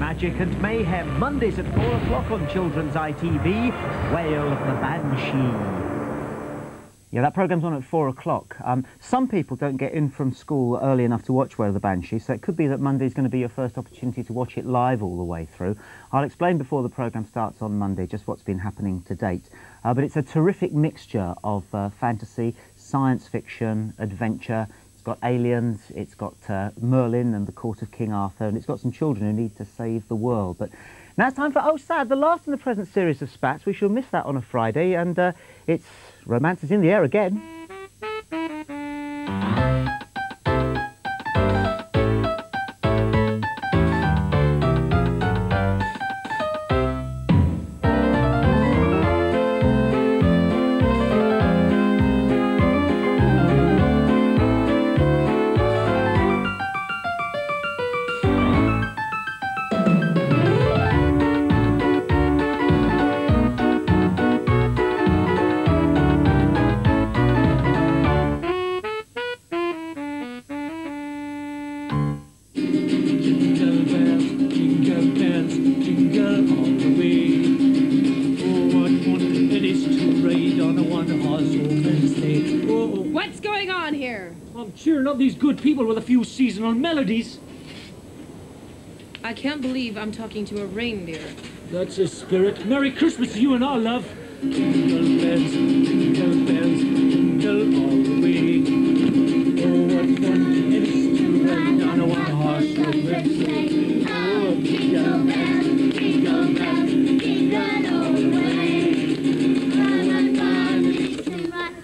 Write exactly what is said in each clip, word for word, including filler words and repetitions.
magic and mayhem, Mondays at four o'clock on Children's I T V, Wail of the Banshee. Yeah, that programme's on at four o'clock. Um, some people don't get in from school early enough to watch Wail of the Banshee, so it could be that Monday's going to be your first opportunity to watch it live all the way through. I'll explain before the programme starts on Monday just what's been happening to date. Uh, but it's a terrific mixture of uh, fantasy, science fiction, adventure. It's got aliens, it's got uh, Merlin and the court of King Arthur, and it's got some children who need to save the world. But now it's time for Oh Sad, the last in the present series of Spatz. We shall miss that on a Friday, and uh, it's Romance is in the Air again. These good people with a few seasonal melodies. I can't believe I'm talking to a reindeer. That's a spirit. Merry Christmas to you and our love. Jingle bells, jingle bells, jingle all the way. Oh, what fun it is to ride on a one-horse open sleigh. Oh, jingle bells, jingle bells, jingle all the way. Oh, what fun it is to ride.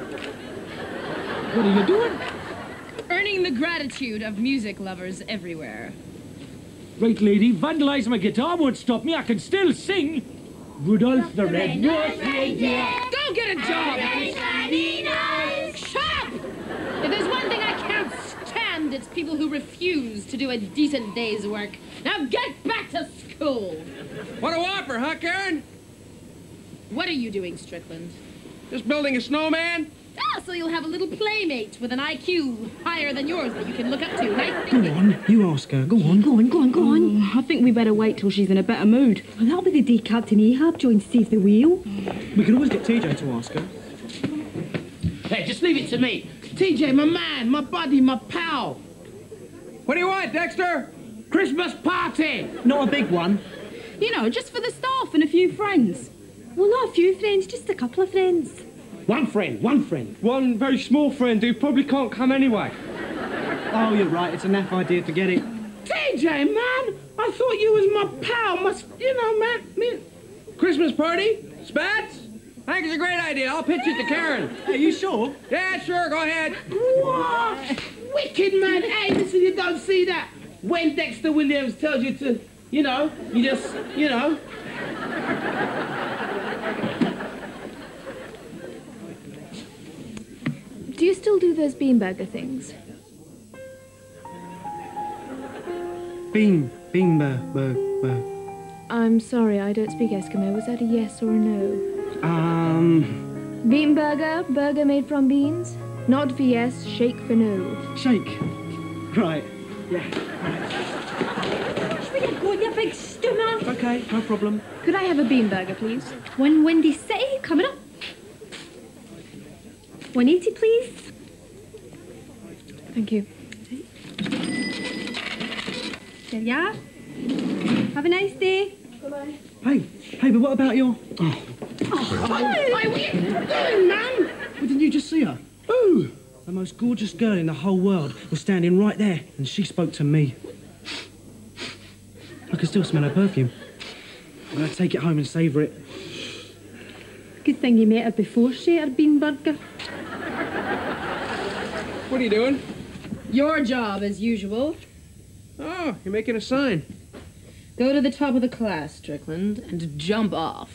What are you doing? Earning the gratitude of music lovers everywhere. Right, lady, vandalising my guitar won't stop me. I can still sing. Rudolph the Red Dwarf. Go get a job! Shut up! If there's one thing I can't stand, it's people who refuse to do a decent day's work. Now get back to school! What a whopper, huh, Karen? What are you doing, Strickland? Just building a snowman? Ah, so you'll have a little playmate with an I Q higher than yours that you can look up to, right? Go on, you ask her. Go on. Go on, go on, go on. Oh, I think we better wait till she's in a better mood. Well, that'll be the day Captain Ahab joins Save the Whale. We can always get T J to ask her. Hey, just leave it to me. T J, my man, my buddy, my pal. What do you want, Dexter? Christmas party. Not a big one. You know, just for the staff and a few friends. Well, not a few friends, just a couple of friends. One friend, one friend. One very small friend who probably can't come anyway. Oh, you're right. It's a naff idea. Forget it. T J, man, I thought you was my pal. Must, you know, man. Me... Christmas party? Spatz? I think it's a great idea. I'll pitch it to Karen. Are you sure? Yeah, sure. Go ahead. What? Wicked, man. Hey, listen, you don't see that. When Dexter Williams tells you to, you know, you just, you know. Do you still do those beanburger things? Bean, bean, bur, bur, bur. I'm sorry, I don't speak Eskimo. Was that a yes or a no? Um... Bean burger, burger made from beans. Nod for yes, shake for no. Shake. Right. Yeah, right. Where you going, you big stummer? Okay, no problem. Could I have a bean burger, please? One Windy City, coming up. one eighty, please. Thank you. There you are. Have a nice day. Bye-bye. Hey, hey, but what about your... Oh. Oh, hey, what are you doing, man? Well, didn't you just see her? Who? The most gorgeous girl in the whole world was standing right there, and she spoke to me. I can still smell her perfume. I'm going to take it home and savour it. Good thing you met her before she ate her bean burger. What are you doing? Your job, as usual. Oh, you're making a sign. Go to the top of the class, Strickland, and jump off.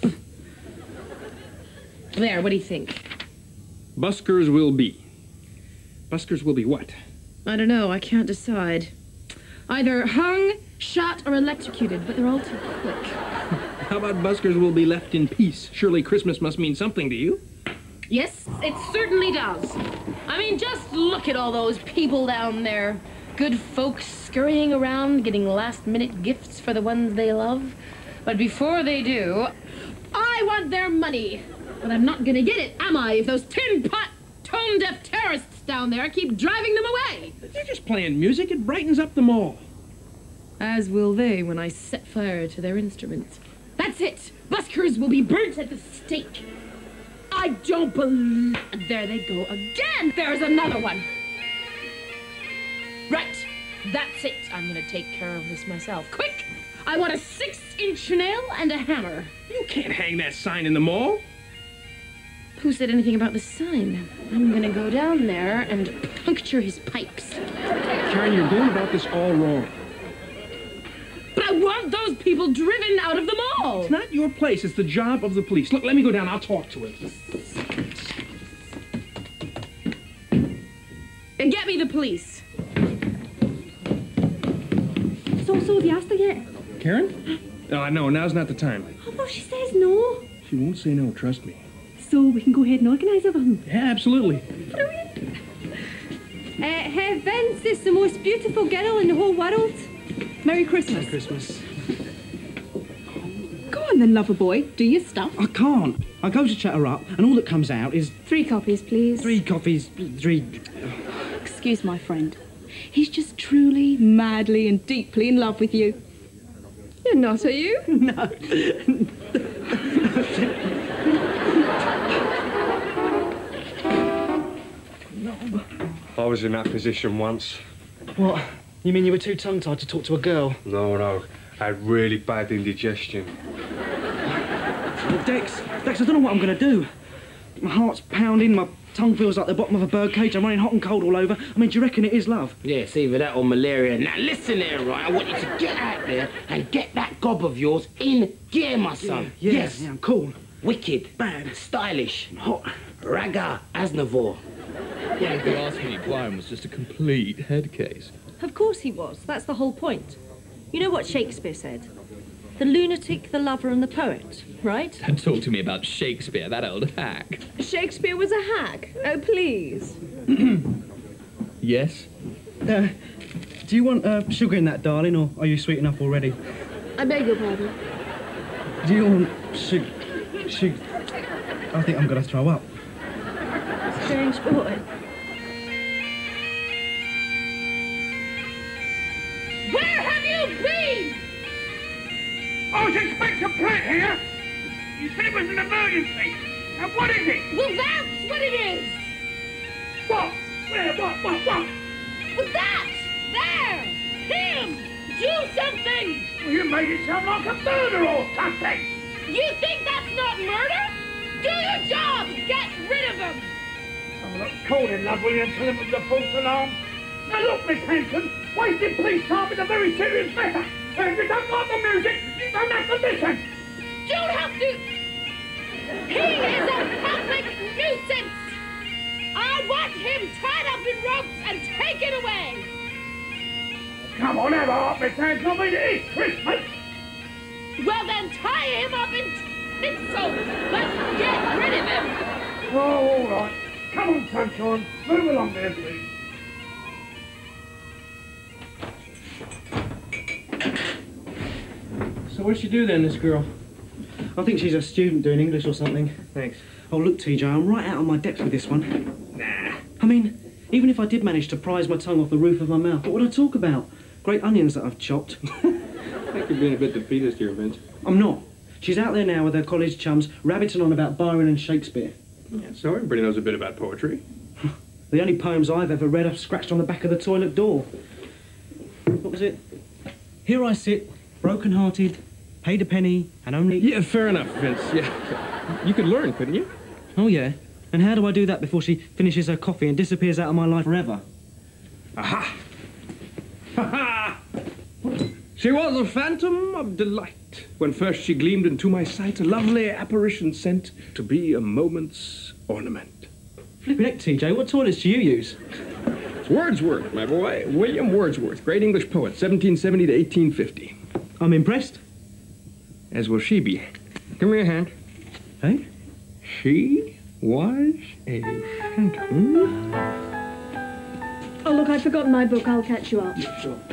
There, what do you think? Buskers will be. Buskers will be what? I don't know, I can't decide. Either hung, shot, or electrocuted, but they're all too quick. How about buskers will be left in peace? Surely Christmas must mean something to you. Yes, it certainly does. I mean, just look at all those people down there. good folks scurrying around getting last-minute gifts for the ones they love. But before they do, I want their money. But I'm not gonna get it, am I, if those tin-pot, tone-deaf terrorists down there keep driving them away? They're just playing music. It brightens up the mall. As will they when I set fire to their instruments. That's it! Buskers will be burnt at the stake. I don't believe... There they go again! There's another one! Right, that's it. I'm gonna take care of this myself. Quick! I want a six-inch nail and a hammer. You can't hang that sign in the mall. Who said anything about the sign? I'm gonna go down there and puncture his pipes. Karen, you're going about this all wrong. But I want those people driven out of the mall! It's not your place. It's the job of the police. Look, let me go down. I'll talk to him. And get me the police. So, so, have you asked her yet? Karen? Oh, no, now's not the time. Oh, well, she says no. She won't say no, trust me. So we can go ahead and organise everything. Yeah, absolutely. Brilliant. Uh, hey, Vince, it's the most beautiful girl in the whole world. Merry Christmas. Merry Christmas. Go on then, lover boy. Do your stuff. I can't. I go to chat her up, and all that comes out is Three copies, please. three coffees, three... Excuse my friend. He's just truly, madly, and deeply in love with you. You're not, are you? No. I was in that position once. What? You mean you were too tongue-tied to talk to a girl? No, no. I had really bad indigestion. Dex, Dex, I don't know what I'm going to do. My heart's pounding, my tongue feels like the bottom of a birdcage, I'm running hot and cold all over. I mean, do you reckon it is love? Yeah, it's either that or malaria. Now listen there, right? I want you to get out there and get that gob of yours in gear, my son. Yeah, yes. Yeah, I'm cool. Wicked. Bad. Stylish. Hot. Raga Aznavour. Yeah, if you asked me, Byron was just a complete head case. Of course he was. That's the whole point. You know what Shakespeare said? The lunatic, the lover, and the poet, right? Don't talk to me about Shakespeare, that old hack. Shakespeare was a hack. Oh, please. Yes? Uh, do you want uh, sugar in that, darling, or are you sweet enough already? I beg your pardon. Do you want sugar? Sugar? I think I'm going to throw up. Strange boy. Where have you been? I was Inspector Platt here. You said it was an emergency. Now what is it? Well, that's what it is. What? Where? What? What? What? Well, that! There! Him! Do something! Well, you made it sound like a murder or something. You think that's not murder? Do your job! Get rid of him! Oh, look, call him, love, will you, and tell him it was a false alarm? Now look, Miss Hanson, wasting police time is a very serious matter. And if you don't like the music, you don't have to listen. Don't have to... He is a public nuisance! I want him tied up in ropes and taken away! Come on, have a heart, Miss Hanson, I mean, it is Christmas. Well, then tie him up in tinsel, but get rid of him! Oh, all right. Come on, Sunshine, move along there, please. So what'd she do then, this girl? I think she's a student doing English or something. Thanks. Oh, look, T J, I'm right out of my depth with this one. Nah. I mean, even if I did manage to prise my tongue off the roof of my mouth, what would I talk about? Great onions that I've chopped. I think you're being a bit defeatist here, Vince. I'm not. She's out there now with her college chums, rabbiting on about Byron and Shakespeare. Yeah, so everybody knows a bit about poetry. The only poems I've ever read are scratched on the back of the toilet door. What was it? Here I sit, broken-hearted, paid a penny, and only... Yeah, fair enough, Vince, yeah. You could learn, couldn't you? Oh, yeah. And how do I do that before she finishes her coffee and disappears out of my life forever? Aha! Ha-ha! She was a phantom of delight. When first she gleamed into my sight, a lovely apparition sent to be a moment's ornament. Flippin' heck, T J, what toilets do you use? It's Wordsworth, my boy. William Wordsworth, great English poet, seventeen seventy to eighteen fifty. I'm impressed. As will she be. Give me a hand. Hey? She was a phantom Oh, look, I'd forgotten my book. I'll catch you up. Yeah, sure.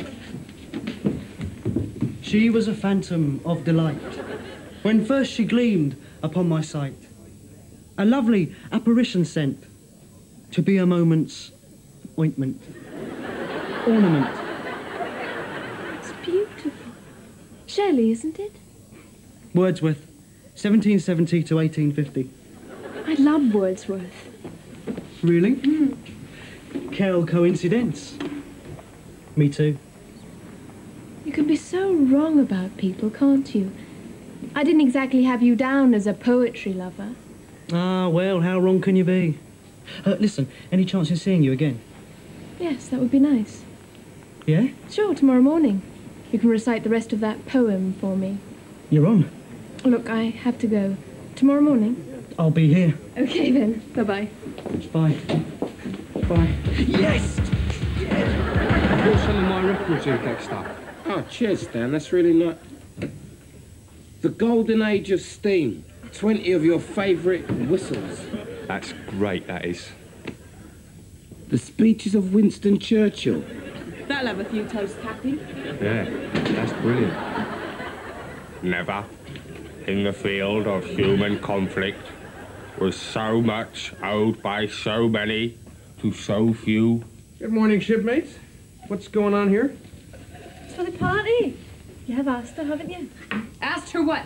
She was a phantom of delight, when first she gleamed upon my sight. A lovely apparition sent, to be a moment's ointment, ornament. It's beautiful. Shelley, isn't it? Wordsworth, seventeen seventy to eighteen fifty. I love Wordsworth. Really? Mm. Quelle coincidence. Me too. You can be so wrong about people, can't you? I didn't exactly have you down as a poetry lover. Ah, well, how wrong can you be? Uh, listen, any chance in seeing you again? Yes, that would be nice. Yeah? Sure, tomorrow morning. You can recite the rest of that poem for me. You're on. Look, I have to go. Tomorrow morning? I'll be here. Okay, then. Bye-bye. Bye. Bye. Yes! I brought some of my records here, Dexter. Oh, cheers, Stan. That's really nice. The Golden Age of Steam. twenty of your favourite whistles. That's great, that is. The speeches of Winston Churchill. That'll have a few toast tapping. Yeah, that's brilliant. Never, in the field of human conflict, was so much owed by so many to so few. Good morning, shipmates. What's going on here? It's for the party. You have asked her, haven't you? Asked her what?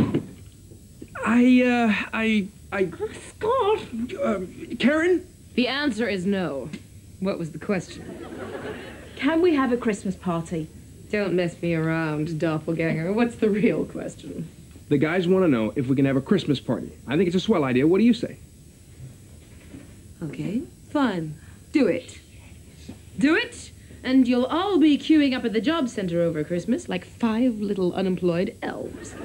I, uh, I, I... Oh, Scott! Uh, Karen? The answer is no. What was the question? Can we have a Christmas party? Don't mess me around, doppelganger. What's the real question? The guys want to know if we can have a Christmas party. I think it's a swell idea. What do you say? Okay, fine. Do it. Do it, and you'll all be queuing up at the job center over Christmas like five little unemployed elves.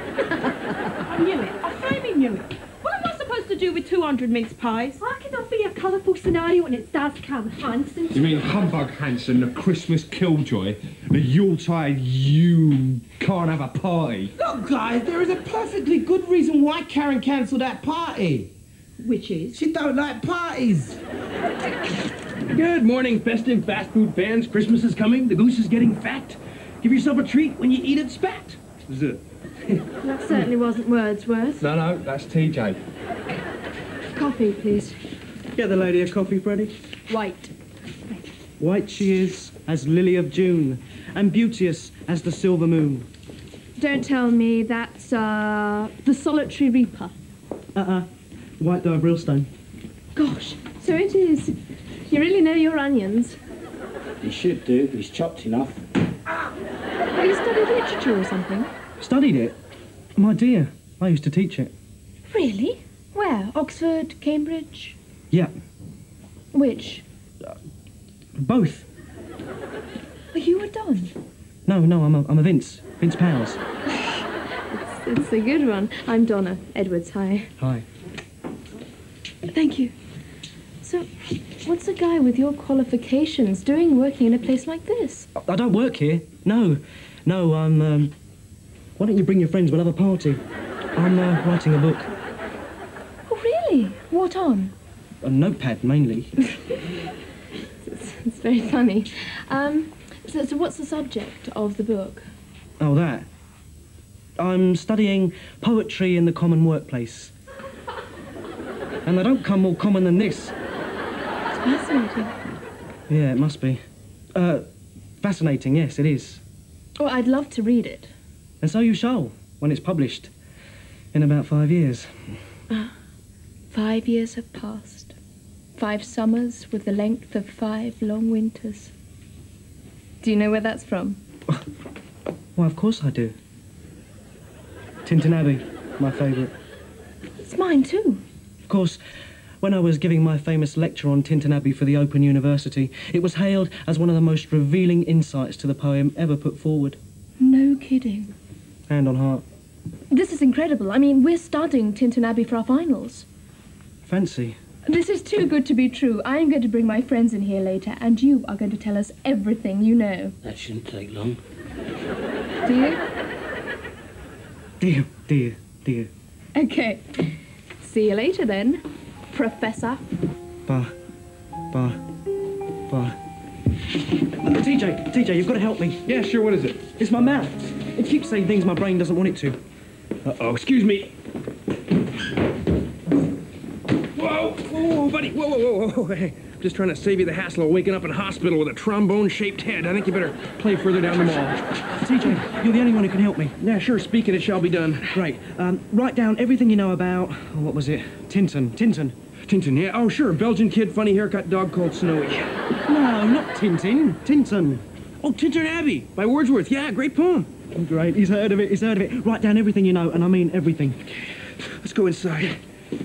I knew it. I finally knew it. What am I supposed to do with two hundred mince pies? I can offer you a colourful scenario and it does come Hanson. You mean Humbug Hanson, the Christmas killjoy, the Yuletide you can't have a party? Look, guys, there is a perfectly good reason why Karen cancelled that party. Which is? She don't like parties. Good morning, festive fast food fans. Christmas is coming. The goose is getting fat. Give yourself a treat when you eat it spat. This is it. That certainly wasn't Wordsworth. No, no, that's T J. Coffee, please. Get the lady a coffee, Freddie. White. White she is as lily of June, and beauteous as the silver moon. Don't tell me that's, uh, the solitary reaper. Uh-uh. White dove Brilstone. Gosh, so it is. You really know your onions. He should do. He's chopped enough. Have you studied literature or something? Studied it? My dear, I used to teach it. Really? Where? Oxford, Cambridge? Yeah, Which? both. Are you a Don? No, no, I'm a, I'm a Vince. Vince Powers. It's, it's a good one. I'm Donna Edwards. Hi. Hi. Thank you. So, what's a guy with your qualifications doing working in a place like this? I don't work here. No. No, I'm, um... Why don't you bring your friends? We'll have a party. I'm uh, writing a book. Oh, really? What on? A notepad, mainly. It's, it's very funny. Um, so, so what's the subject of the book? Oh, that. I'm studying poetry in the common workplace. And they don't come more common than this. It's fascinating. Yeah, it must be. Uh, fascinating, yes, it is. Oh, I'd love to read it. And so you shall, when it's published. In about five years. Ah, five years have passed. Five summers with the length of five long winters. Do you know where that's from? Well, of course I do. Tintin Abbey, my favourite. It's mine too. Of course, when I was giving my famous lecture on Tintin Abbey for the Open University, it was hailed as one of the most revealing insights to the poem ever put forward. No kidding. Hand on heart. This is incredible. I mean, we're studying Tintin Abbey for our finals. Fancy. This is too good to be true. I am going to bring my friends in here later, and you are going to tell us everything you know. That shouldn't take long. Do you? Dear, dear, dear. Okay. See you later, then, Professor. Bye. Bye. Bye. T J, T J, you've got to help me. Yeah, sure, what is it? It's my mouth. It keeps saying things my brain doesn't want it to. Uh-oh, excuse me. Whoa, whoa, buddy, whoa, whoa, whoa, whoa, hey. I'm just trying to save you the hassle of waking up in a hospital with a trombone-shaped head. I think you better play further down the mall. T J, you're the only one who can help me. Yeah, sure, speaking it shall be done. Great. Um, write down everything you know about, oh, what was it? Tintin. Tintin. Tintin, yeah, oh, sure, Belgian kid, funny haircut, dog called Snowy. No, not Tintin. Tintin. Oh, Tintin Abbey by Wordsworth. Yeah, great poem. Great. He's heard of it. He's heard of it. Write down everything you know, and I mean everything. Let's go inside.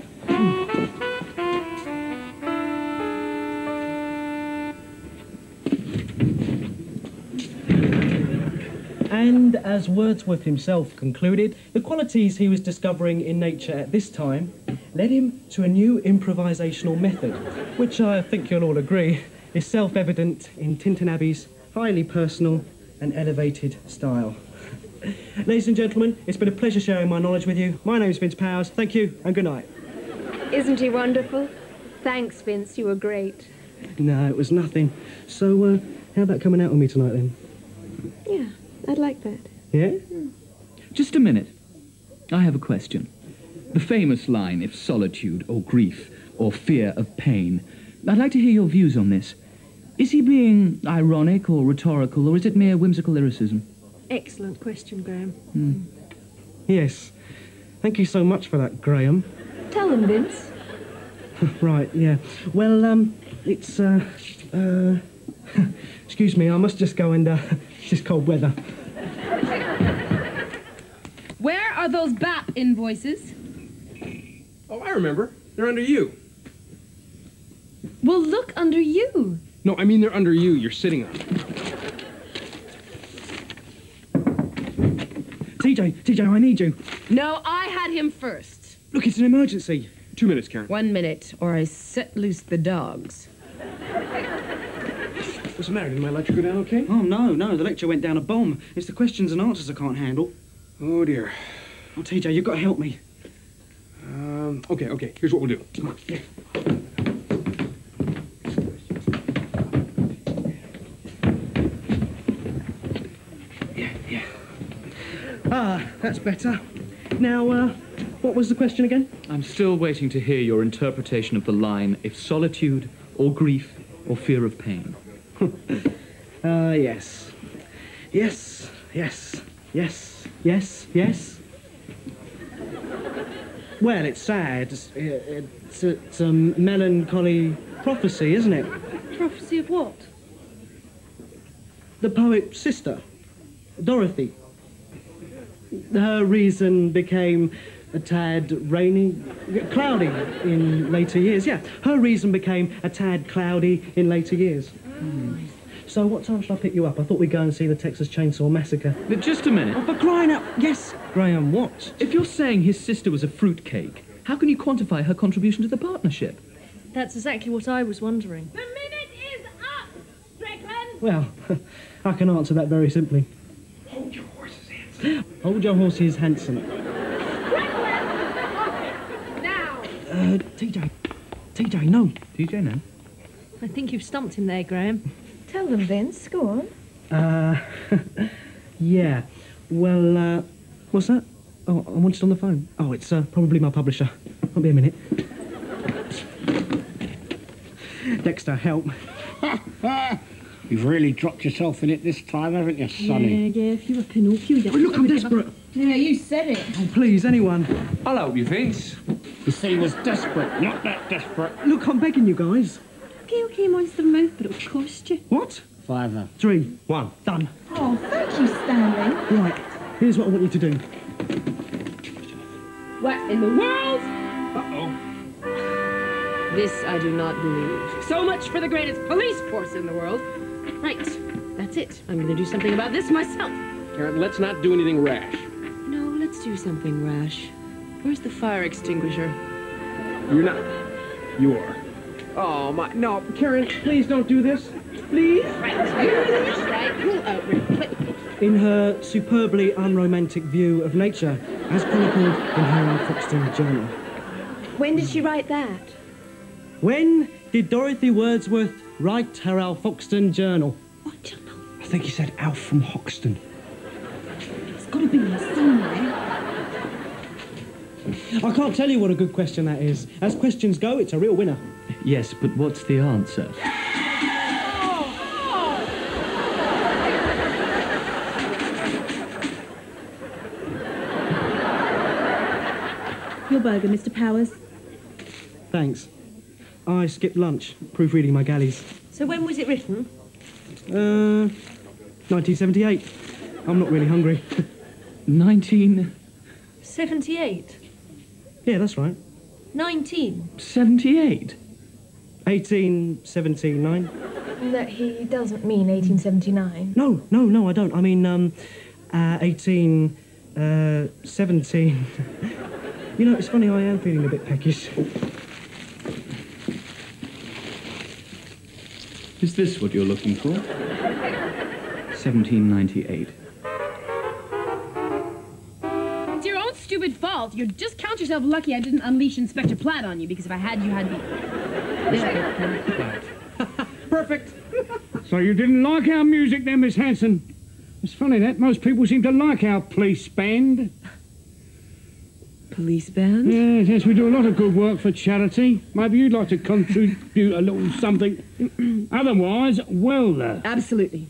And as Wordsworth himself concluded, the qualities he was discovering in nature at this time led him to a new improvisational method, which I think you'll all agree is self-evident in Tintin Abbey's highly personal and elevated style. Ladies and gentlemen, it's been a pleasure sharing my knowledge with you. My name's Vince Powers. Thank you and good night. Isn't he wonderful? Thanks, Vince. You were great. No, it was nothing. So, uh, how about coming out with me tonight, then? Yeah, I'd like that. Yeah? Just a minute. I have a question. The famous line, if solitude or grief or fear of pain. I'd like to hear your views on this. Is he being ironic or rhetorical, or is it mere whimsical lyricism? Excellent question, Graham. Hmm. Yes. Thank you so much for that, Graham. Tell him, Vince. Right, yeah. Well, um, it's, uh, uh... excuse me, I must just go and, uh, it's just cold weather. Where are those B A P invoices? Oh, I remember. They're under you. Well, look under you. No, I mean they're under you. You're sitting on. T J, T J, I need you. No, I had him first. Look, it's an emergency. Two minutes, Karen. One minute, or I set loose the dogs. What's the matter? Did my lecture go down okay? Oh, no, no, the lecture went down a bomb. It's the questions and answers I can't handle. Oh, dear. Oh, T J, you've got to help me. Um, okay, okay, here's what we'll do. Come on. Yeah. Ah, that's better. Now, uh, what was the question again? I'm still waiting to hear your interpretation of the line, if solitude or grief or fear of pain. Ah, uh, yes. Yes, yes, yes, yes, yes. Well, it's sad. It's, it's, it's a melancholy prophecy, isn't it? Prophecy of what? The poet's sister, Dorothy. Her reason became a tad rainy, cloudy in later years. Yeah, her reason became a tad cloudy in later years. Mm. So what time should I pick you up? I thought we'd go and see the Texas Chainsaw Massacre. But just a minute. Oh, for crying out... Yes, Graham, what? If you're saying his sister was a fruitcake, how can you quantify her contribution to the partnership? That's exactly what I was wondering. The minute is up, Strickland! Well, I can answer that very simply. Hold your horses, Hanson. Hold your horses, Hanson. Now! Uh, T J. T J, no. T J, no. I think you've stumped him there, Graham. Tell them, Vince. Go on. Uh, yeah. Well, uh, what's that? Oh, I wanted on the phone. Oh, it's uh, probably my publisher. Won't be a minute. Dexter, help. You've really dropped yourself in it this time, haven't you, Sonny? Yeah, yeah, if you were Pinocchio... Oh, look, I'm desperate. Yeah, you said it. Oh, please, anyone. I'll help you, Vince. You said he was desperate, not that desperate. Look, I'm begging you guys. Okay, okay, monster mouth, but it'll cost you. What? Fiver. Three. One. Done. Oh, thank you, Stanley. Right, here's what I want you to do. What in the world? Uh-oh. This I do not believe. So much for the greatest police force in the world. Right, that's it. I'm going to do something about this myself. Karen, let's not do anything rash. No, let's do something rash. Where's the fire extinguisher? You're not. You are. Oh, my... No, Karen, please don't do this. Please? Right, right. Pull out real quick. In her superbly unromantic view of nature, as chronicled in her Foxton journal. When did she write that? When did Dorothy Wordsworth Write her Alf Hoxton journal. What journal? I think he said Alf from Hoxton. It's got to be here somewhere. I can't tell you what a good question that is. As questions go, it's a real winner. Yes, but what's the answer? Your burger, Mister Powers. Thanks. I skipped lunch, proofreading my galleys. So when was it written? Uh, nineteen seventy-eight. I'm not really hungry. nineteen... seventy-eight. Yeah, that's right. nineteen. seventy-eight? eighteen seventy-nine. That he doesn't mean eighteen seventy-nine. No, no, no, I don't. I mean, um, uh, eighteen, uh, seventeen. You know, it's funny, I am feeling a bit peckish. Is this what you're looking for? seventeen ninety-eight. It's your own stupid fault. You just count yourself lucky I didn't unleash Inspector Platt on you, because if I had, you had me. Perfect. So you didn't like our music then, Miss Hanson? It's funny that most people seem to like our police band. Police band? Yes, yes, we do a lot of good work for charity. Maybe you'd like to contribute a little something. Otherwise, well, uh... Absolutely.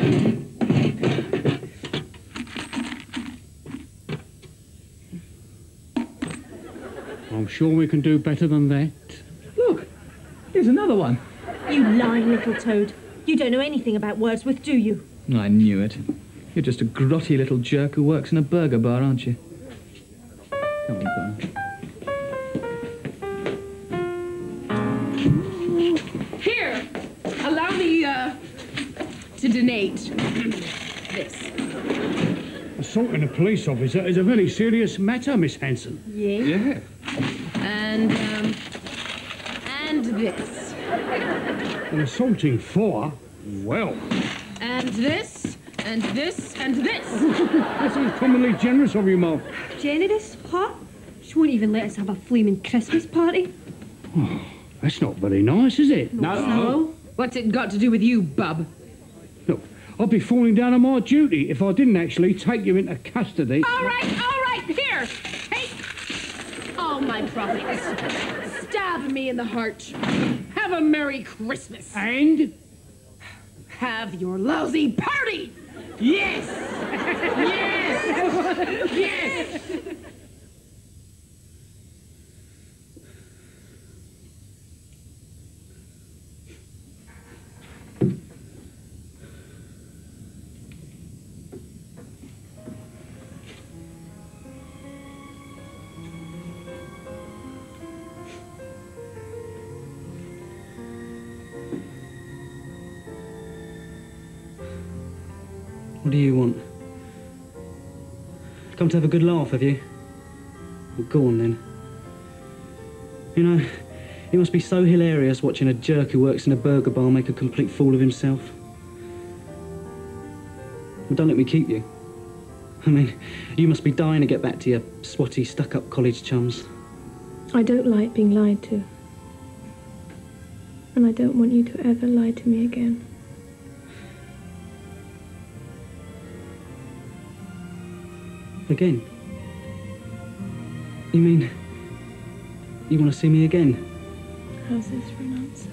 I'm sure we can do better than that. Look, here's another one. You lying little toad. You don't know anything about Wordsworth, do you? I knew it. You're just a grotty little jerk who works in a burger bar, aren't you? Come on, come on. Here, allow me, uh, to donate this. Assaulting a police officer is a very serious matter, Miss Hanson. Yeah? Yeah. And, um, and this. And assaulting four? Well. And this, and this, and this. That seems commonly generous of you, Mum. Generous? What? She won't even let us have a flaming Christmas party. Oh, that's not very nice, is it? No. No. What's it got to do with you, bub? Look, I'd be falling down on my duty if I didn't actually take you into custody. All right, all right, here. Take all my profits. Stab me in the heart. Have a Merry Christmas. And? Have your lousy party. Yes. Yes. Yes. What do you want? Come to have a good laugh, have you? Well, go on, then. You know, it must be so hilarious watching a jerk who works in a burger bar make a complete fool of himself. Well, don't let me keep you. I mean, you must be dying to get back to your swotty, stuck-up college chums. I don't like being lied to. And I don't want you to ever lie to me again. Again? You mean, you want to see me again? How's this for an answer?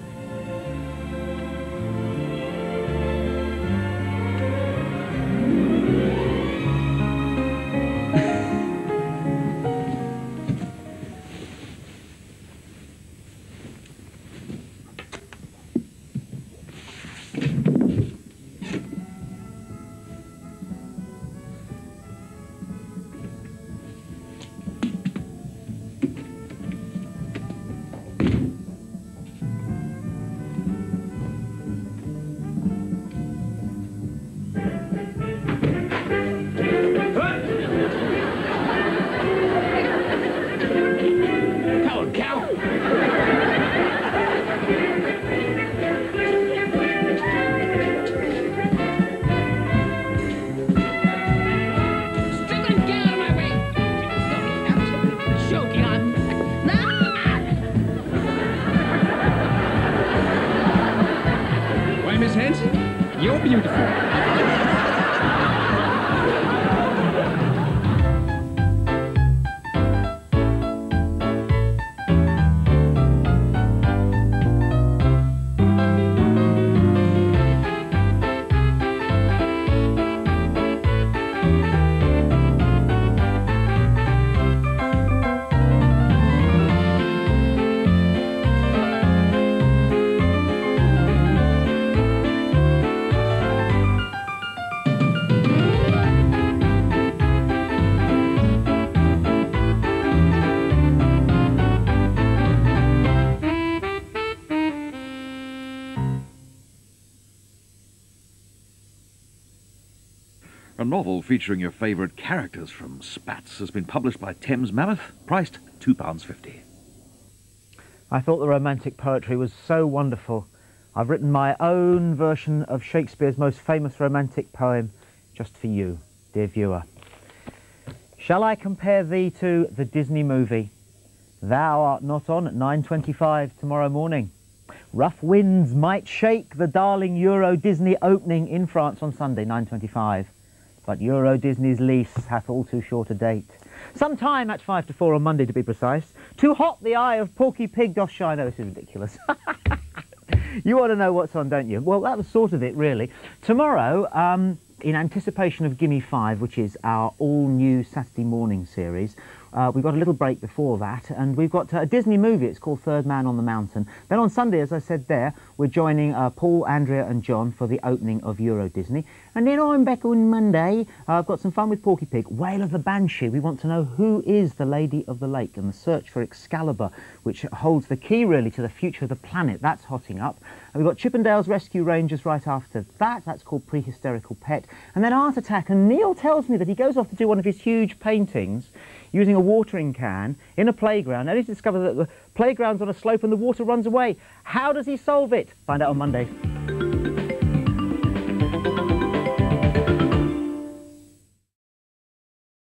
A novel featuring your favourite characters from Spatz has been published by Thames Mammoth, priced two pounds fifty. I thought the romantic poetry was so wonderful. I've written my own version of Shakespeare's most famous romantic poem just for you, dear viewer. Shall I compare thee to the Disney movie? Thou art not on at nine twenty-five tomorrow morning. Rough winds might shake the darling Euro Disney opening in France on Sunday, nine twenty-five. But Euro Disney's lease hath all too short a date. Some time at five to four on Monday, to be precise. Too hot the eye of Porky Pig doth shine. Oh, this is ridiculous. You want to know what's on, don't you? Well, that was sort of it, really. Tomorrow, um, in anticipation of Gimme Five, which is our all-new Saturday morning series, uh, we've got a little break before that, and we've got uh, a Disney movie. It's called Third Man on the Mountain. Then on Sunday, as I said there, we're joining uh, Paul, Andrea and John for the opening of Euro Disney. And then I'm back on Monday. Uh, I've got some fun with Porky Pig. Wail of the Banshee. We want to know who is the Lady of the Lake, and the search for Excalibur, which holds the key, really, to the future of the planet. That's hotting up. And we've got Chippendale's Rescue Rangers right after that. That's called Prehysterical Pet. And then Art Attack. And Neil tells me that he goes off to do one of his huge paintings using a watering can in a playground. Now he's discovered that the playground's on a slope and the water runs away. How does he solve it? Find out on Monday.